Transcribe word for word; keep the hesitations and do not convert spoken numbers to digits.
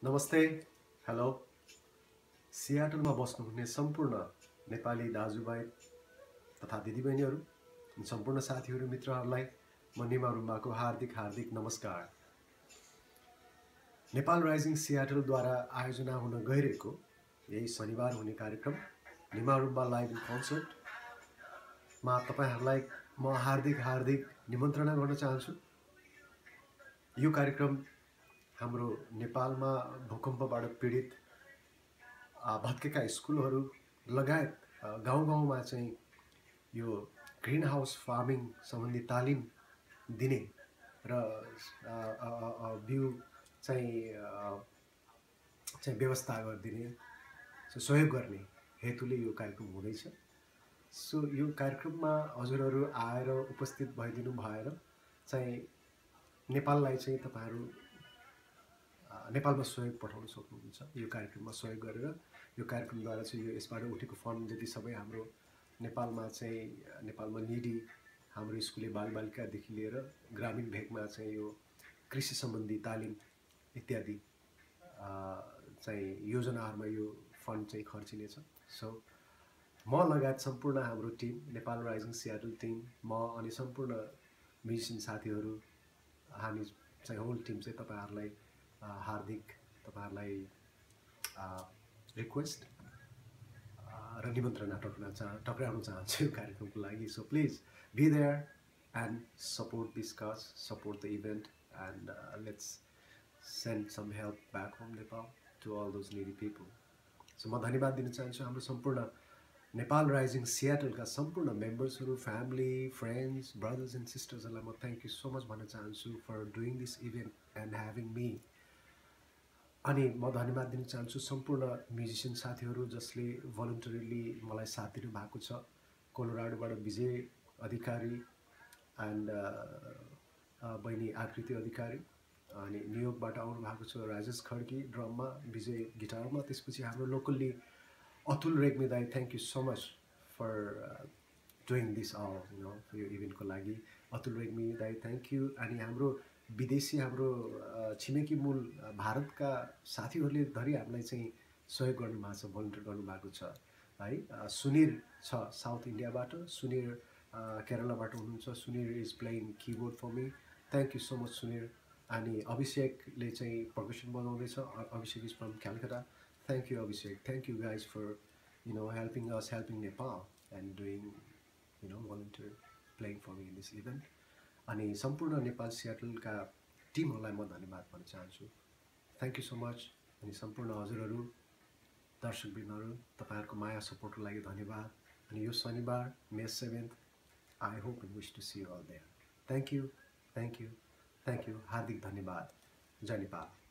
नमस्ते, हेलो। सियाटलमा बस्नुहुने सम्पूर्ण नेपाली दाजुभाइ तथा दिदीबहिनीहरू, सम्पूर्ण साथीहरू मित्रहरूलाई म निमा रुम्बाको हार्दिक हार्दिक नमस्कार। नेपाल राइजिङ सियाटलद्वारा आयोजना हुन गइरहेको यही शनिबार हुने कार्यक्रम निमा रुम्बा लाइभ कन्सर्टमा तपाईहरूलाई म हार्दिक हार्दिक निमन्त्रणा गर्न चाहन्छु। यो कार्यक्रम हाम्रो नेपालमा भूकम्पबाट पीडित भत्केका स्कुलहरू लगायत गाउँ गाउँमा चाहिँ यो ग्रीन हाउस फार्मिङ सम्बन्धी तालिम दिने र बिउ चाहिँ चाहिँ व्यवस्था गरिदिने सहयोग गर्ने हेतुले यो कार्यक्रम हुँदैछ। सो यो कार्यक्रममा हजुरहरू आएर उपस्थित भइदिनु भएर चाहिँ नेपाललाई चाहिँ तपाईहरू नेपालमा सहयोग पठाउन सक्नुहुन्छ। यो कार्यक्रममा सहयोग गरेर यो कार्यक्रमद्वारा चाहिँ यो यसबाट उठेको फन्ड जति सबै हाम्रो नेपालमा चाहिँ नेपालमा निडी हाम्रो स्कुले बालबालिकादेखि लिएर ग्रामीण भेगमा चाहिँ यो कृषि सम्बन्धी तालिम इत्यादि चाहिँ योजनाहरूमा यो फन्ड चाहिँ खर्चिनेछ। सो म लगायत सम्पूर्ण हाम्रो team Nepal Rising Seattle team म अनि सम्पूर्ण म्युजिसियन साथीहरू हामी चाहिँ होल टिम चाहिँ तपाईहरूलाई हार्दिक तपाईहरूलाई रिक्वेस्ट र निमन्त्रणा टक्राउन चाह टक्राउन चाहन्छु यो कार्यक्रमको लागि। So please be there and support this cause, support the event and let's send some help back home Nepal to all those needy people. So म धन्यवाद दिन चाहन्छु हाम्रो सम्पूर्ण नेपाल राइजिङ सियाटलका सम्पूर्ण मेम्बर्सहरू, फ्यामिली, फ्रेन्ड्स, ब्रदर्स एन्ड सिस्टर्सहरूलाई म थ्याङ्क यू सो मच भन्न चाहन्छु for doing this event and having me. अनि म धन्यवाद दिन चाहन्छु सम्पूर्ण म्युजिसियन साथीहरू जसले भलन्टरीली मलाई साथ दिनु भएको छ। कोलोराडोबाट विजय अधिकारी एन्ड बहिनी आकृति अधिकारी, अनि न्युयोर्कबाट आउनु भएको छ राजेश खड्की ड्रममा, विजय गिटारमा, त्यसपछि हाम्रो लोकल्ली अतुल रेग्मी दाई, thank you so much for doing this all you know यो इभेन्टको लागि अतुल रेग्मी दाई थ्याङ्क यू। अनि हाम्रो विदेशी हाम्रो छिमेकी मूल भारतका साथीहरूले धरि हामीलाई चाहिँ सहयोग गर्नुभएको छ, भलन्टियर गर्नुभएको छ है। सुनिर छ साउथ इन्डियाबाट, सुनिर केरलाबाट हुनुहुन्छ, Sunir is playing keyboard for me, thank you so much Sunir. अनि अभिषेकले चाहिँ पर्कसन बजाउँदैछ, Abhishek is from Calcutta, thank you Abhishek, thank you guys for you know helping us, helping Nepal and doing you know volunteer playing for me in this event. अनि सम्पूर्ण नेपाल सियाटलका टिमहरूलाई म धन्यवाद भन्न चाहन्छु, थ्याङ्क यू सो मच। अनि सम्पूर्ण हजुरहरू दर्शकवृन्दहरू तपाईँहरूको माया सपोर्टको लागि धन्यवाद। अनि यो शनिबार May seventh I hope and wish to see you all there. Thank you, thank you, thank you, हार्दिक धन्यवाद। जय नेपाल।